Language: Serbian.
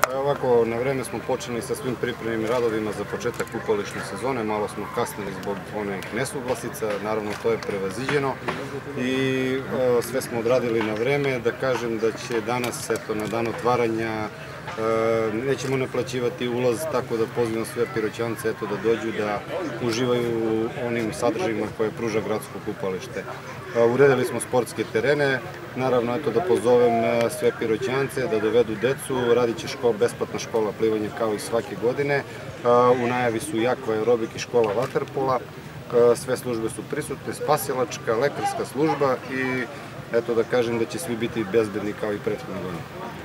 Ovako, na vreme smo počeli sa svim pripremnim radovima za početak kupališne sezone, malo smo kasnili zbog onih nesuglasica, naravno to je prevaziđeno i sve smo odradili na vreme. Da kažem da će danas, na dan otvaranja, nećemo naplaćivati ulaz, tako da pozivam sve Piroćance da dođu da uživaju u onim sadržajima koje pruža gradsko kupalište. Uredili smo sportske terene, naravno da pozovem sve Piroćance da dovedu decu, radit će besplatna škola plivanja kao i svake godine, u najavi su i akva aerobik i škola vaterpola, sve službe su prisutne, spasilačka, lekarska služba i da kažem da će svi biti bezbedni kao i prethodne godine.